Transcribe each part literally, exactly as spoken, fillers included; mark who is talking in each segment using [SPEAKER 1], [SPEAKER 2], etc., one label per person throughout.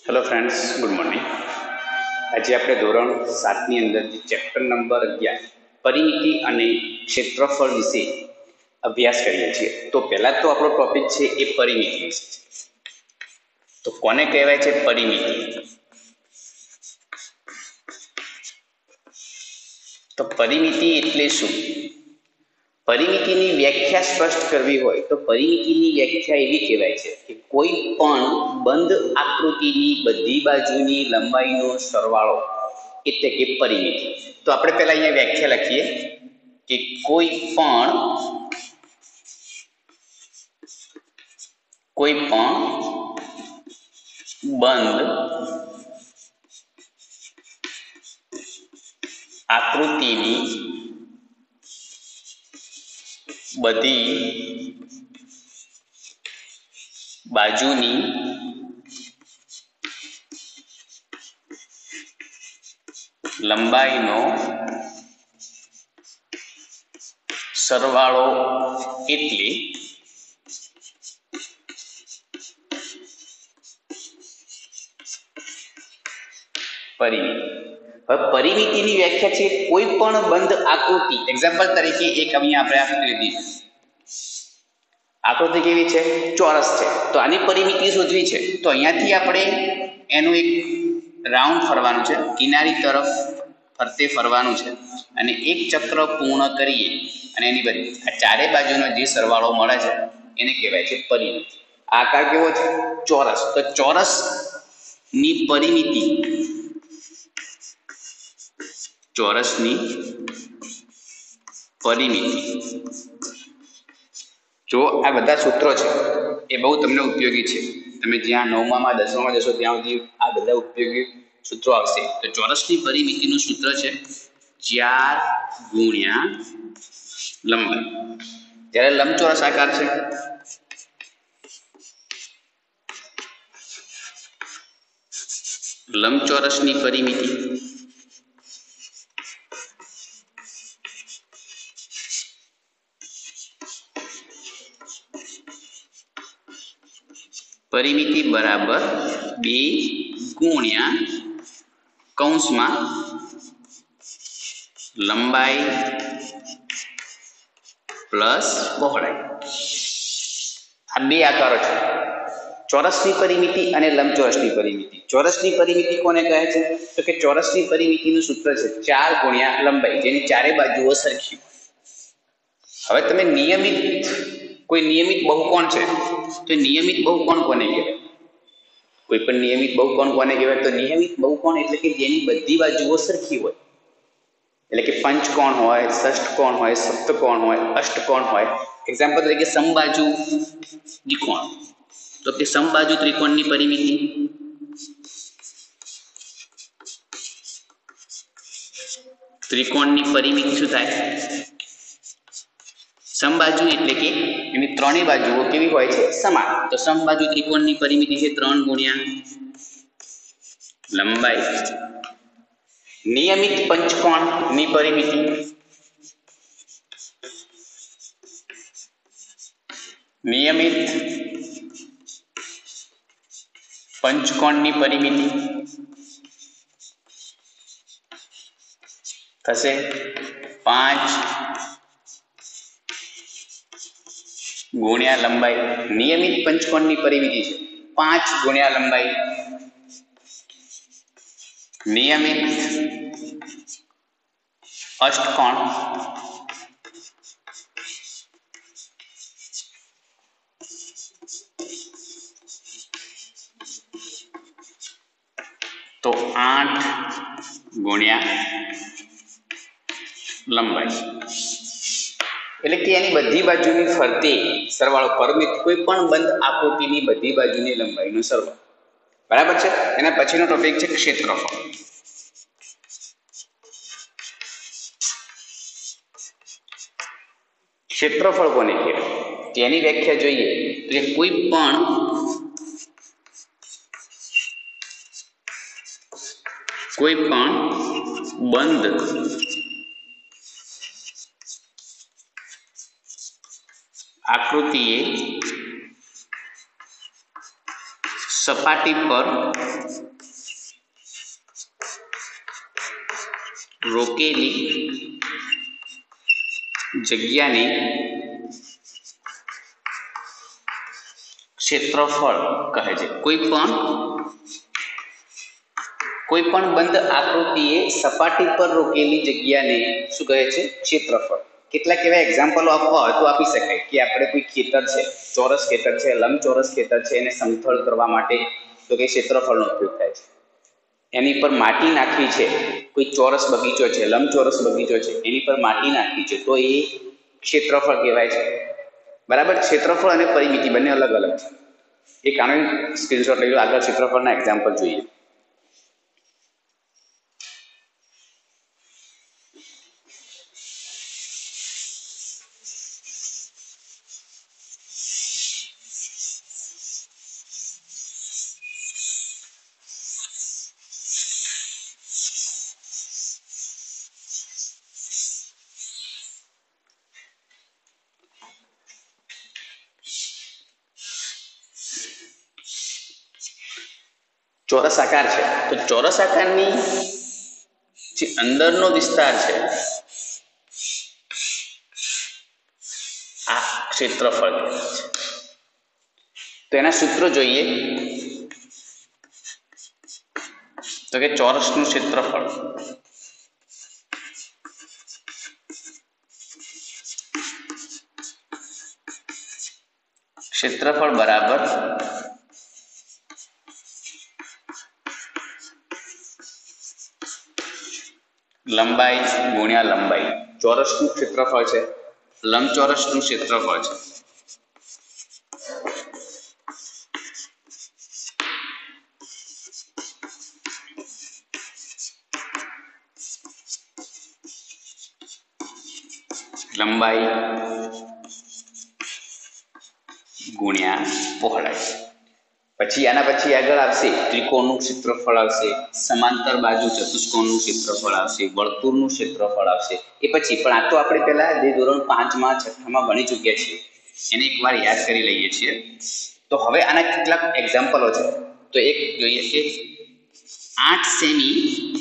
[SPEAKER 1] Hello friends, good morning. आज આપણે ધોરણ સાતની અંદર જે ચેપ્ટર નંબર અગિયાર પરિમિતિ અને ક્ષેત્રફળ વિશે અભ્યાસ કરીએ છીએ। તો પહેલા તો આપણો ટોપિક છે એ પરિમિતિ। તો કોને કહેવાય છે પરિમિતિ? તો પરિમિતિ એટલે શું? પરિમિતિની વ્યાખ્યા સ્પષ્ટ કરવી હોય તો પરિમિતિની વ્યાખ્યા એવી કહેવાય છે કે કોઈ પણ બંધ આકૃતિની બધી બાજુની લંબાઈનો સરવાળો એટલે કે પરિમિતિ। તો આપણે પહેલા અહીંયા વ્યાખ્યા લખીએ કે કોઈ પણ કોઈ પણ બંધ આકૃતિની બધી બાજુની લંબાઈનો સરવાળો એટલે પરિમિતિ। હવે પરિમિતિની વ્યાખ્યા છે કોઈ પણ બંધ આકૃતિ। એક્ઝામ્પલ તરીકે એક અહીંયા આપણે આકૃતિ લીધી, આકૃતિ કેવી છે? ચોરસ છે। તો આની પરિમિતિ શોધવી છે તો અહીંયાથી આપણે એનું એક રાઉન્ડ ફરવાનું છે, કિનારી તરફ ફરતે ફરવાનું છે અને એક ચક્ર પૂર્ણ કરીએ અને એની બધી આ ચારે બાજુનો જે સરવાળો મળે છે એને કહેવાય છે પરિમિતિ। આકાર કેવો છે? ચોરસ। તો ચોરસની પરિમિતિ ચોરસની પરિમિતિ જો આ બધા સૂત્રો છે એ બહુ તમને ઉપયોગી છે। તમે જ્યાં નવમામાં દસમામાં જશો ત્યાં સુધી આ બધા ઉપયોગી સૂત્રો આવશે। તો ચોરસની પરિમિતિનું સૂત્ર છે ચાર ગુણ્યા લંબાઈ। જ્યારે લંબચોરસ આકાર છે લંબચોરસની પરિમિતિ પરિમિતિ બરાબર બે ગુણ્યા કૌંસમાં લંબાઈ પ્લસ પહોળાઈ। આ બે આકારો છે, ચોરસની પરિમિતિ અને લંબચોરસની પરિમિતિ। ચોરસની પરિમિતિ કોને કહે છે? તો કે ચોરસની પરિમિતિનું સૂત્ર છે ચાર ગુણ્યા લંબાઈ, જેની ચારે બાજુઓ સરખી। હવે તમે નિયમિત કોઈ નિયમિત બહુકોણ છે તો નિયમિત બહુકોણ કોને કહેવાય? કોઈ પણ નિયમિત બહુકોણ કોને કહેવાય? તો નિયમિત બહુકોણ એટલે કે જેની બધી બાજુઓ સરખી હોય, એટલે કે પંચકોણ હોય, ષષ્ઠકોણ હોય, સપ્તકોણ હોય, અષ્ટકોણ હોય। એક્ઝામ્પલ તરીકે સમબાજુ ત્રિકોણ, તો કે સમબાજુ ત્રિકોણની પરિમિતિ ત્રિકોણની પરિમિતિ શું થાય? સમબાજુ એટલે કે એની ત્રણેય બાજુઓ કેવી હોય છે? સમાન। તો સમબાજુ ત્રિકોણની પરિમિતિ છે ત્રણ ગુણ્યા લંબાઈ। નિયમિત પંચકોણની પરિમિતિ નિયમિત પંચકોણની પરિમિતિ થશે પાંચ ગુણ્યા લંબાઈ। નિયમિત પંચકોણની પરિમિતિ છે પાંચ ગુણ્યા લંબાઈ। નિયમિત અષ્ટકોણ તો આઠ ગુણ્યા લંબાઈ, એટલે કે એની બધી બાજુની ફરતે સરવાળો પરિમિત કોઈ પણ બંધ આકૃતિની બધી બાજુની લંબાઈનો સરવાળો। બરાબર છે? એના પછીનો ટોપિક છે ક્ષેત્રફળ। ક્ષેત્રફળ કોને કહેવાય? તેની વ્યાખ્યા જોઈએ તો કોઈ પણ કોઈ પણ બંધ આકૃતિએ સપાટી પર રોકેલી જગ્યાને ક્ષેત્રફળ કહે છે. કોઈ પણ કોઈ પણ બંધ આકૃતિએ સપાટી પર રોકેલી જગ્યાને શું કહે છે? ક્ષેત્રફળ. કેટલાક એવા એક્ઝામ્પલો આપવા હોય તો આપી શકાય કે આપણે કોઈ ખેતર છે, ચોરસ ખેતર છે, લંબચોરસ ખેતર છે, એને સમથળ કરવા માટે તો કે ક્ષેત્રફળનો ઉપયોગ થાય છે. એની પર માટી નાખવી છે, કોઈ ચોરસ બગીચો છે, લંબચોરસ બગીચો છે, એની પર માટી નાખવી છે, તો એ ક્ષેત્રફળ કહેવાય છે. બરાબર. ક્ષેત્રફળ અને પરિમિતિ બંને અલગ અલગ છે. એક આનો સ્ક્રીનશોટ લઈ લો. આગળ ક્ષેત્રફળના એક્ઝામ્પલ જોઈએ. ચોરસ આકાર છે, તો ચોરસ આકારની જે અંદરનો વિસ્તાર છે આ ક્ષેત્રફળ છે. તો એના સૂત્રો જોઈએ તો કે ચોરસનું ક્ષેત્રફળ ક્ષેત્રફળ બરાબર લંબાઈ ગુણ્યા લંબાઈ. ચોરસનું ક્ષેત્રફળ છે, લંબચોરસનું ક્ષેત્રફળ છે. લંબાઈ ગુણ્યા પહોળાઈ. પછી આના પછી આગળ આવશે ત્રિકોણનું ક્ષેત્રફળ આવશે, સમાંતર બાજુ ચતુષ્કોણનું ક્ષેત્રફળ આવશે, વર્તુળનું ક્ષેત્રફળ આવશે. એ પછી પણ આ તો આપણે પહેલા જે ધોરણ પાંચમાં છઠ્ઠામાં ભણી ચૂક્યા છીએ એને એકવાર યાદ કરી લઈએ છીએ. તો હવે આના કેટલાક એક્ઝામ્પલો છે. તો એક જોઈએ કે આઠ સેમી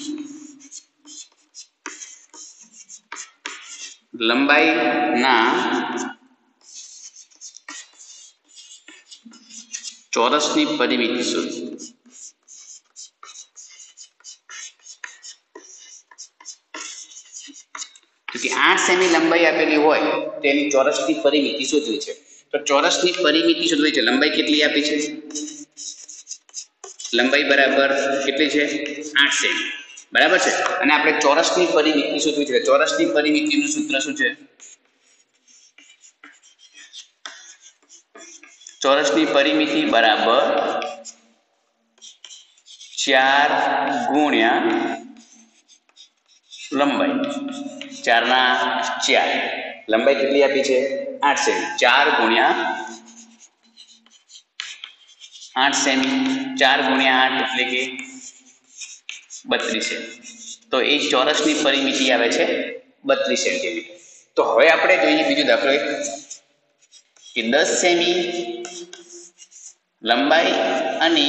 [SPEAKER 1] લંબાઈના ચોરસની પરિમિતિ શોધો. તો કે આઠ સેમી લંબાઈ આપેલી હોય તો એની ચોરસની પરિમિતિ શોધવી છે. તો ચોરસની પરિમિતિ શોધવી છે. લંબાઈ કેટલી આપી છે? લંબાઈ બરાબર કેટલી છે? આઠ સેમી. બરાબર છે. અને આપણે ચોરસની પરિમિતિ શોધવી છે. ચોરસની પરિમિતિનું સૂત્ર શું છે? ચોરસની પરિમિતિ બરાબર ચાર ગુણ્યા લંબાઈ. ચાર ના ચાર. લંબાઈ કેટલી આપી છે? આઠ સેમી. ચાર ગુણ્યા આઠ સેમી. ચાર ગુણ્યા આઠ એટલે કે બત્રીસ સેમી. તો એ ચોરસની પરિમિતિ આવે છે બત્રીસ સેન્ટીમીટર. તો હવે આપણે જોઈએ બીજો દાખલો એક કે દસ સેમી લંબાઈ અને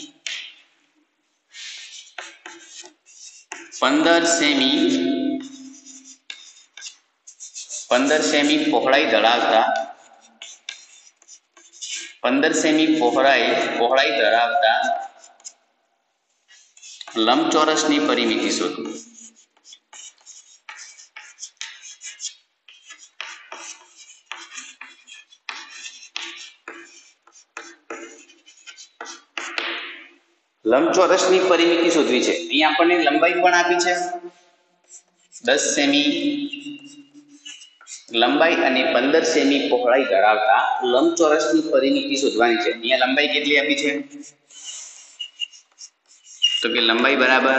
[SPEAKER 1] પંદર સેમી પંદર સેમી પહોળાઈ ધરાવતા પંદર સેમી પહોળાઈ પહોળાઈ ધરાવતા લંબચોરસની પરિમિતિ શોધો. લંબચોરસની પરિમિતિ શોધવી છે. અહીંયા આપણને લંબાઈ પણ આપી છે દસ સેમી લંબાઈ અને પંદર સેમી પહોળાઈ ધરાવતા લંબચોરસની પરિમિતિ શોધવાની છે. અહીંયા લંબાઈ કેટલી આપી છે? તો કે લંબાઈ બરાબર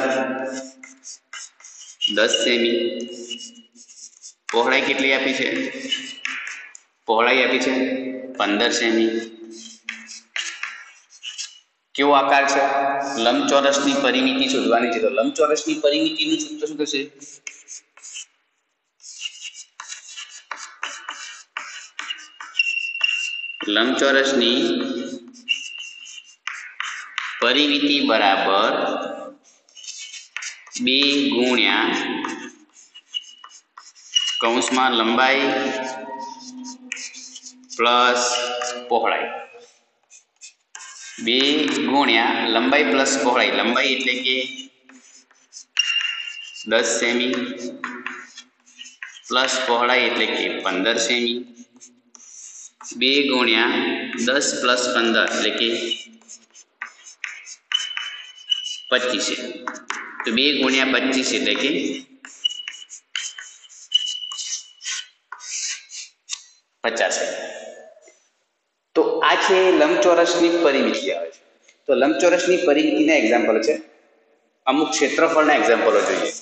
[SPEAKER 1] દસ સેમી. પહોળાઈ કેટલી આપી છે? પહોળાઈ આપી છે પંદર સેમી. કેવો આકાર છે? લંબચોરસની પરિમિતિ શોધવાની છે. તો લંબચોરસની પરિમિતિનું સૂત્ર શું થશે? લંબચોરસની परिमिति बराबर बे गुण्या कौंस में लंबाई प्लस पहोळाई, बे गुण्या लंबाई प्लस पहोळाई। लंबाई एटले के दस सेमी प्लस पहोळाई एटले के पंदर सेमी। बे गुण्या दस प्लस पंदर एटले के पच्चीस है। तो बे गुण्या पच्चीस एटले के पचास है। तो आ छे लंबचोरसनी परिमिति आवे छे। तो लंबचोरसनी परिमितिना एक्जाम्पल छे, अमुक क्षेत्रफळना एक्जाम्पलो जोईए।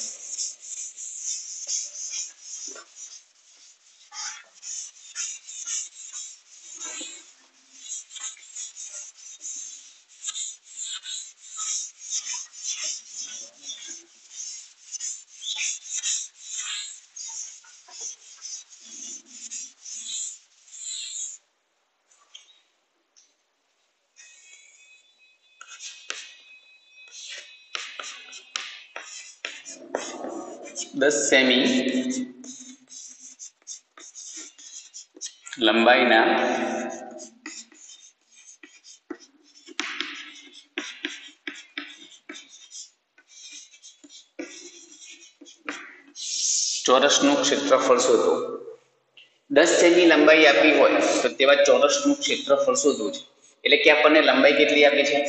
[SPEAKER 1] दस सेमी लंबाईना चौरसनु क्षेत्रफळ शोधो। दस सेमी लंबाई आपी होय तो तेवा चौरसनु क्षेत्रफळ शोधવું છે। એટલે કે આપણને લંબાઈ કેટલી આપી છે?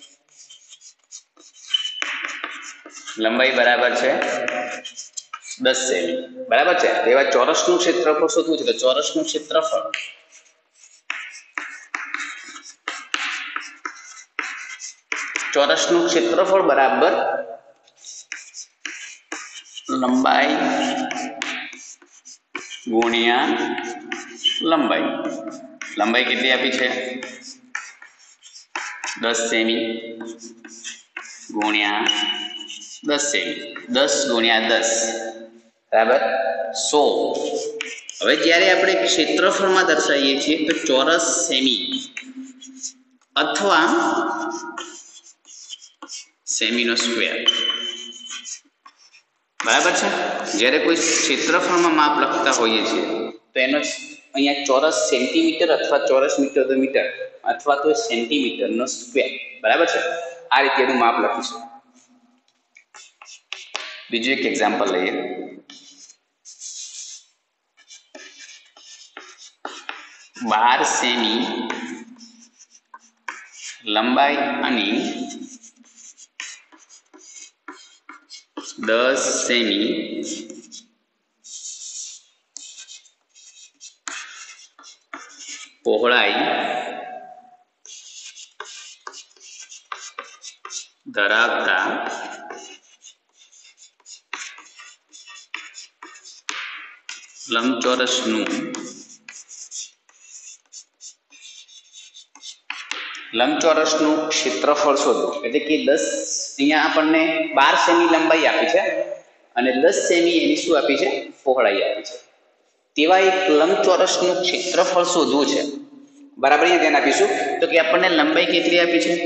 [SPEAKER 1] લંબાઈ બરાબર છે दस सेमी बराबर है। तेवा चौरसनु क्षेत्रफळ शोधવું છે। तो चौरसनु क्षेत्रफळ चौरसनु क्षेत्रफळ बराबर लंबाई गुणिया लंबाई। लंबाई कितनी आपी है? दस सेमी गुणिया दस सेमी, दस गुणिया दस बराबर सौ। हवे ज्यारे आपणे क्षेत्रफळमां दर्शावीए छीए तो चौरस सेमी अथवा सेमीनो स्क्वेर बराबर है। ज्यारे कोई क्षेत्रफळमां माप लखता होईए छीए तो एनो अहींया चौरस सेंटीमीटर अथवा चौरस मीटर तो मीटर अथवा तो सेंटीमीटर नो स्क्वेर बराबर है। आ रीते एनुं माप लखीशुं। बीजू एक एक्जाम्पल लईए। बार सेमी लंबाई अने दस सेमी पहोळाई धरावता लंबचोरसनु लंबचोरसनु क्षेत्रफळ शोधो। એટલે કે दस અહીંયા આપણને बार સેમી લંબાઈ આપી છે અને दस સેમી એની શું આપી છે? પહોળાઈ આપી છે। તેવા એક લંબચોરસનું ક્ષેત્રફળ શોધવું છે બરાબર। અહીંયા ધ્યાન આપીશું તો કે આપણને લંબાઈ કેટલી આપી છે?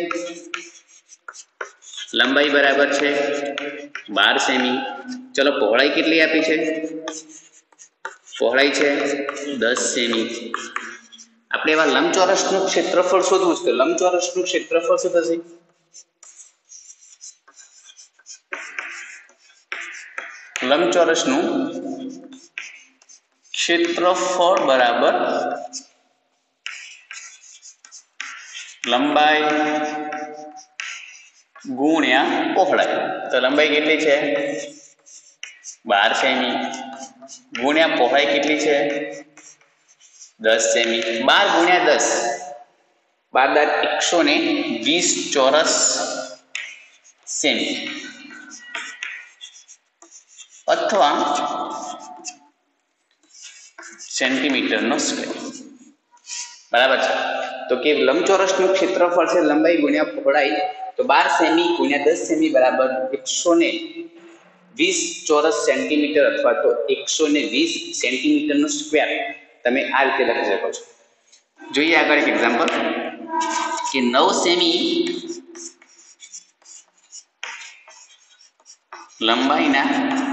[SPEAKER 1] લંબાઈ બરાબર છે बार સેમી। ચલો પહોળાઈ કેટલી આપી છે? पहोळाई है दस सेमी। આપણે એવા લંબચોરસનું ક્ષેત્રફળ શોધવું છે। તો લંબચોરસનું ક્ષેત્રફળ શું થશે? લંબચોરસનું ક્ષેત્રફળ બરાબર લંબાઈ ગુણ્યા પહોળાઈ। તો લંબાઈ કેટલી છે? बार सेमी गुण्या पहोळाई कितनी है? दस सेमी। बार गुण्या दस बार दर एक सौ ने वीस चौरस सेमी अथवा सेंटीमीटर नो स्क्वेर बराबर है। तो कि लंबचोरसनु क्षेत्रफळ है लंबाई गुण्या पहोळाई। तो बार सेमी गुण्या दस सेमी बराबर एक सौ ने वीस चौरस सेंटीमीटर अथवा तो एक सौ ने वीस सेंटीमीटर नो स्क्वेर तमे आ रीते लखी शको छो। जोईए आगळ एक एक्जाम्पल कि नौ सेमी લંબાઈના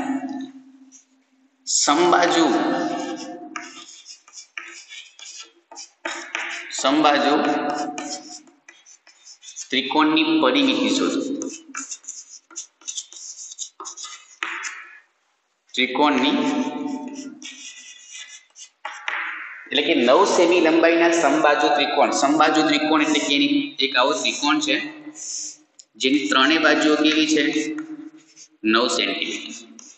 [SPEAKER 1] સમબાજુ સમબાજુ ત્રિકોણની પરિમિતિ શોધો. ત્રિકોણની એટલે કે નવ સેમી લંબાઈના સમબાજુ ત્રિકોણ. સમબાજુ ત્રિકોણ એટલે કે એની એક આવો ત્રિકોણ છે જેની ત્રણેય બાજુઓ કેવી છે? નવ સેન્ટીમીટર.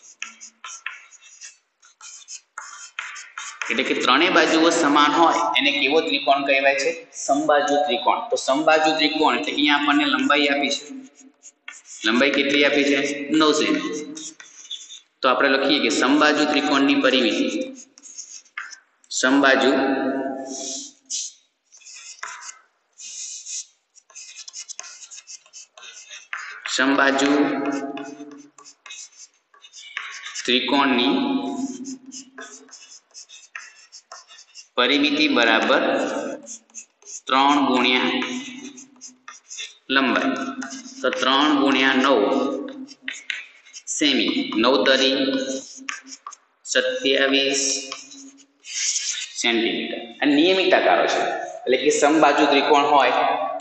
[SPEAKER 1] એટલે કે ત્રણેય બાજુઓ સમાન હોય એને કેવો ત્રિકોણ કહેવાય છે? સમબાજુ ત્રિકોણ. તો સમબાજુ ત્રિકોણ એટલે કે અહીંયા આપણને લંબાઈ આપી છે. લંબાઈ કેટલી આપી છે? નવ સેમી. તો આપણે લખીએ કે સમબાજુ ત્રિકોણની પરિમિતિ સમબાજુ સમબાજુ ત્રિકોણની પરિમિતિ બરાબર ત્રણ ગુણ્યા લંબાઈ. તો ત્રણ ગુણ્યા નવ સેમી. નવ તરી સત્યાવીસ સેન્ટીમીટર. આ નિયમિત આકારો છે. એટલે કે સમબાજુ ત્રિકોણ હોય,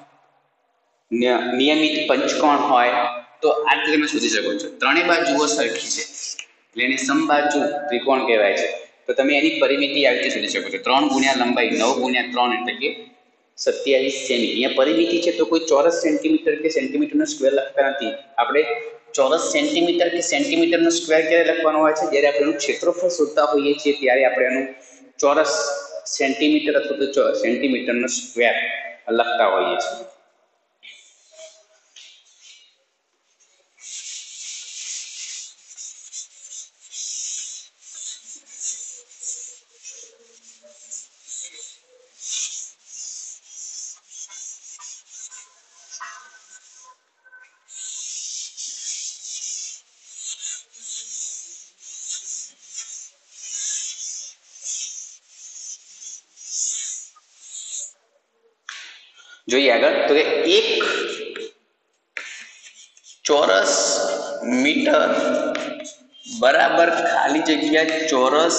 [SPEAKER 1] નિયમિત પંચકોણ હોય તો આ રીતે તમે શોધી શકો છો. ત્રણેય બાજુઓ સરખી છે એટલે એને સમબાજુ ત્રિકોણ કહેવાય છે. તો તમે એની પરિમિતિ આવી રીતે શોધી શકો છો. ત્રણ ગુણ્યા લંબાઈ નવ ગુણ્યા ત્રણ એટલે કે સત્યાવીસ સેમી. અહીંયા પરિમિતિ છે તો કોઈ ચોરસ સેન્ટીમીટર કે સેન્ટીમીટરનો સ્ક્વેર લખતા નથી. આપણે ચોરસ સેન્ટીમીટર કે સેન્ટીમીટરનો સ્ક્વેર ક્યારે લખવાનો હોય છે? જ્યારે આપણે એનું ક્ષેત્રફળ શોધતા હોઈએ છીએ ત્યારે આપણે એનું ચોરસ સેન્ટીમીટર અથવા તો સેન્ટીમીટરનો સ્ક્વેર લખતા હોઈએ છીએ. જોઈએ આગળ તો કે એક ચોરસ મીટર બરાબર ખાલી જગ્યા ચોરસ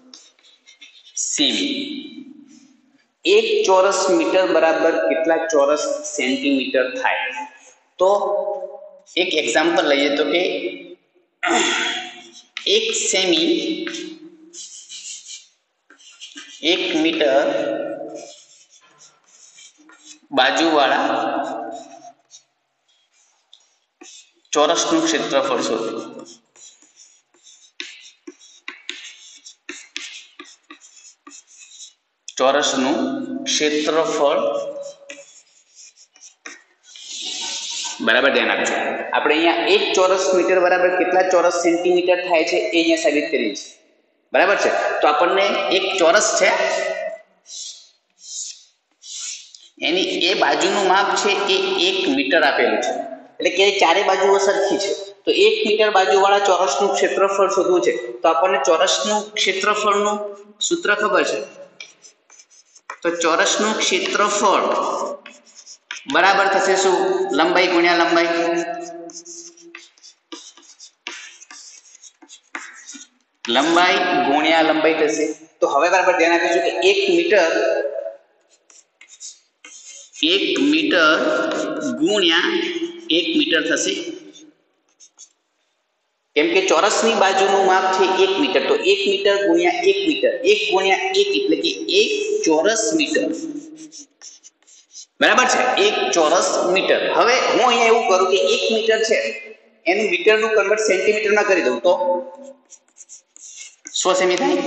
[SPEAKER 1] સેમી. એક ચોરસ મીટર બરાબર કેટલા ચોરસ સેન્ટીમીટર થાય? તો એક એક્ઝામ્પલ લઈએ તો કે એક સેમી એક મીટર બાજુવાળા ચોરસનું ક્ષેત્રફળ શોધો. ચોરસનું ક્ષેત્રફળ બરાબર ધ્યાન આપજો. આપણે અહીંયા એક ચોરસ મીટર બરાબર કેટલા ચોરસ સેન્ટીમીટર થાય છે એ અહીંયા સાબિત કરીએ છીએ. બરાબર છે. તો આપણને એક ચોરસ છે એની એ બાજુનું માપ છે એ એક મીટર આપેલું છે. એટલે કે ચારે બાજુઓ સરખી છે. તો એક મીટર બાજુવાળા ચોરસનું ક્ષેત્રફળ શોધવું છે તો આપણને ચોરસનું ક્ષેત્રફળનું સૂત્ર ખબર છે. તો ચોરસનું ક્ષેત્રફળ બરાબર થશે શું? લંબાઈ ગુણ્યા લંબાઈ. લંબાઈ ગુણ્યા લંબાઈ થશે. તો હવે બરાબર ધ્યાન આપીશું કે એક મીટર એક મીટર ગુણ્યા એક મીટર થશે. કેમ કે ચોરસની બાજુનું માપ છે એક મીટર. તો એક મીટર ગુણ્યા એક મીટર. એક ગુણ્યા એક એટલે કે એક ચોરસ મીટર. બરાબર છે. એક ચોરસ મીટર. હવે હું અહીંયા એવું કરું કે એક મીટર છે એનું મીટરનું કન્વર્ટ સેન્ટીમીટરમાં કરી દઉં તો સો સેમી થાય.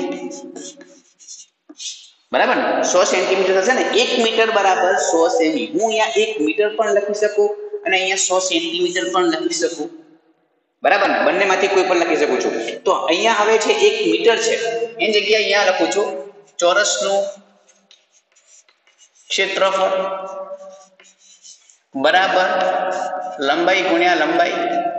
[SPEAKER 1] બરાબર ને? સો સેન્ટીમીટર થશે ને. એક મીટર બરાબર સો સેમી. હું અહીંયા એક મીટર પણ લખી શકું અને અહીંયા સો સેન્ટીમીટર પણ લખી શકું. બરાબર ને? બંનેમાંથી કોઈ પણ લખી શકું છું. તો અહીંયા હવે છે એક મીટર છે એની જગ્યાએ અહીંયા લખું છું ચોરસનું ક્ષેત્રફળ બરાબર લંબાઈ ગુણ્યા લંબાઈ.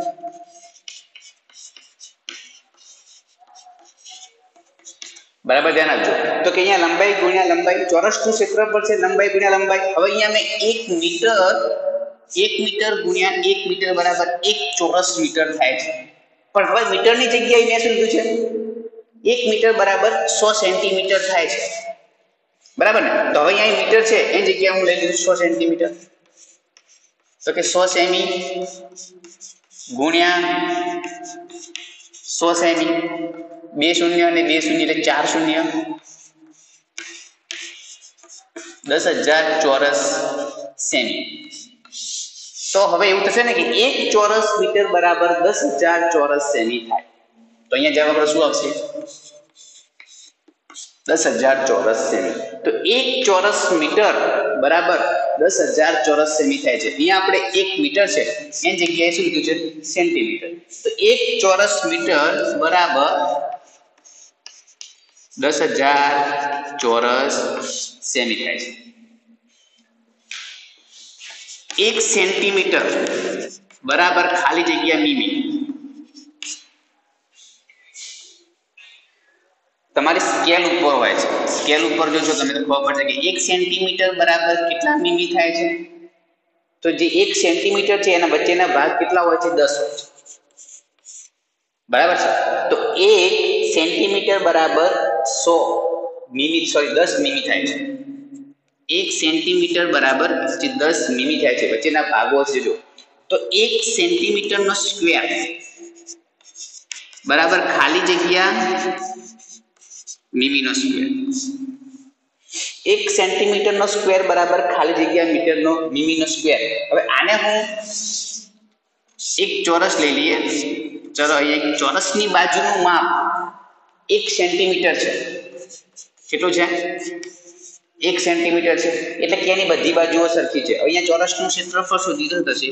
[SPEAKER 1] બરાબર ધ્યાન આપજો. તો કે અહીંયા લંબાઈ ગુણ્યા લંબાઈ. ચોરસનું ક્ષેત્રફળ છે લંબાઈ ગુણ્યા લંબાઈ. હવે અહીંયા મેં એક મીટર એક મીટર ગુણ્યા એક મીટર બરાબર એક ચોરસ મીટર થાય છે. પણ હવે મીટરની જગ્યાએ મેં શું લીધું છે, એક મીટર બરાબર સો સેન્ટીમીટર થાય છે, બરાબર ને? તો હવે અહીંયા મીટર છે એની જગ્યાએ હું લઈ લીધું સો સેન્ટીમીટર, તો કે સો સેમી ગુણ્યા સો સેમી, બે શૂન્ય અને બે શૂન્ય એટલે ચાર શૂન્ય, દસ હજાર ચોરસ સેમી. તો હવે એવું થશે ને કે એક ચોરસ મીટર બરાબર દસ હજાર ચોરસ સેમી થાય. તો અહીંયા જવાબ આપણે શું આવશે? દસ હજાર ચોરસ સેમી. તો એક ચોરસ મીટર બરાબર દસ હજાર ચોરસ સેમી થાય છે. અહીંયા આપણે એક મીટર છે એની જગ્યાએ શું કીધું છે? સેન્ટીમીટર. તો એક ચોરસ મીટર બરાબર દસ હજાર ચોરસ સેમી થાય છે. એક સેન્ટીમીટર બરાબર ખાલી જગ્યા મીમી. તમારી સ્કેલ ઉપર હોય છે, સ્કેલ ઉપર જોશો તમે તો ખબર પડશે કે એક સેન્ટીમીટર બરાબર કેટલા મીમી થાય છે. તો જે એક સેન્ટીમીટર છે એના વચ્ચેના ભાગ કેટલા હોય છે? દસ હોય છે, બરાબર છે? તો એક સેન્ટીમીટર બરાબર સો મીમી સોરી દસ મીમી થાય છે. એક સેન્ટીમીટર બરાબર જે દસ મીમી થાય છે, વચ્ચેના ભાગો છે જો, તો એક સેન્ટીમીટર નો સ્ક્વેર બરાબર ખાલી જગ્યા મીમી નો સ્ક્વેર. એક સેન્ટીમીટર નો સ્ક્વેર બરાબર ખાલી જગ્યા મીટર નો મીમી નો સ્ક્વેર. હવે આને હું એક ચોરસ લઈ લઈએ. ચલો અહીંયા એક ચોરસની બાજુનું માપ એક સેન્ટીમીટર છે. કેટલું છે? એક સેન્ટીમીટર છે. એટલે કે એની બધી બાજુઓ સરખી છે. અહીંયા ચોરસનું ક્ષેત્રફળ શોધી તો થશે,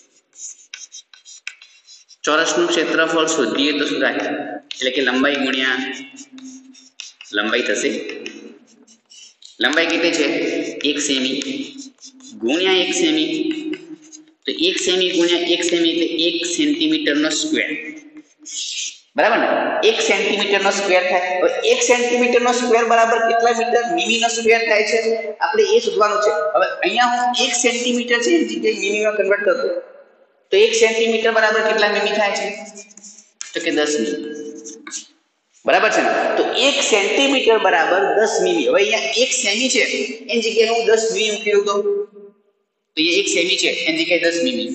[SPEAKER 1] ચોરસનું ક્ષેત્રફળ શોધીએ તો શું થાય? એટલે કે લંબાઈ ગુણ્યા લંબાઈ થશે. લંબાઈ કેટલી છે? એક સેમી ગુણ્યા એક સેમી. તો એક સેમી ગુણ્યા એક સેમી એટલે એક સેન્ટીમીટર નો સ્ક્વેર, બરાબર ને? એક સેન્ટીમીટર નો સ્ક્વેર થાય. હવે એક સેન્ટીમીટર નો સ્ક્વેર બરાબર કેટલા મીટર મીમી નો સ્ક્વેર થાય છે? આપણે એ શોધવાનું છે. હવે અહીંયા હું એક સેન્ટીમીટર છે એની જગ્યાએ મીમીમાં કન્વર્ટ કરતો, તો એક સેન્ટીમીટર બરાબર કેટલા મીમી થાય છે? તો કે દસ મીમી, બરાબર છે ને? તો એક સેન્ટીમીટર બરાબર દસ મીમી. હવે અહીંયા એક સેમી છે એની જગ્યાએ હું દસ મીમી મૂકી દઉં તો અહીંયા એક સેમી છે એની જગ્યાએ દસ મીમી,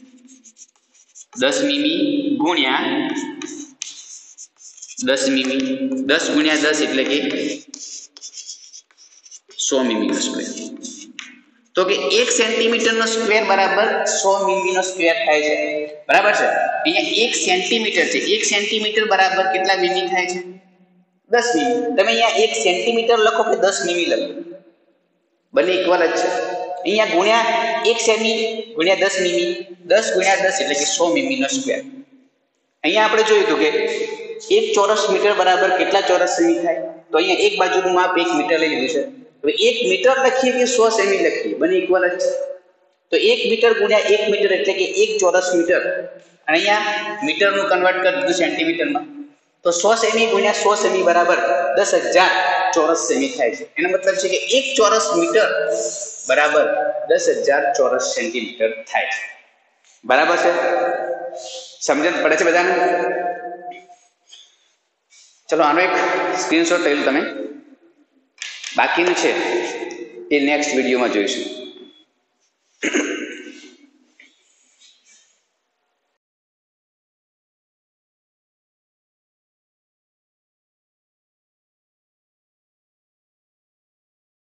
[SPEAKER 1] દસ મીમી ગુણ્યા દસ મીમી, દસ ગુણ્યા દસ એટલે કે સો મીમી નો સ્ક્વેર. તો કે એક સેન્ટીમીટર નો સ્ક્વેર બરાબર સો મીમી નો સ્ક્વેર થાય છે, બરાબર છે? અહીંયા એક સેન્ટીમીટર છે, એક સેન્ટીમીટર બરાબર કેટલા મીમી થાય છે? દસ મીમી. તમે અહીંયા એક સેન્ટીમીટર લખો કે દસ મીમી લખો, બંને ઇક્વલ જ છે. અહીંયા ગુણ્યા એક સેમી ગુણ્યા દસ મીમી, દસ ગુણ્યા દસ એટલે કે સો મીમી નો સ્ક્વેર. અહીંયા આપણે જોયું હતું કે એક ચોરસ મીટર બરાબર કેટલા ચોરસ સેમી થાય? તો અહીંયા એક બાજુનું માપ એક મીટર લઈ લીધું છે. હવે એક મીટર લખીએ કે સો સેમી લખીએ, બંને ઇક્વલ જ છે. તો એક મીટર ગુણ્યા એક મીટર એટલે કે એક ચોરસ મીટર. અને અહીંયા મીટરનું કન્વર્ટ કરી દીધું સેન્ટીમીટરમાં. તો સો સેમી ગુણ્યા સો સેમી બરાબર દસ હજાર ચોરસ સેમી થાય છે. એનો મતલબ છે કે એક ચોરસ મીટર બરાબર દસ હજાર ચોરસ સેન્ટીમીટર થાય છે, બરાબર છે? સમજણ પડે છે બધાને? ચલો આનો એક સ્ક્રીનશોટ લઈ લો તમે. બાકીનું છે એ નેક્સ્ટ વિડીયોમાં જોઈશું.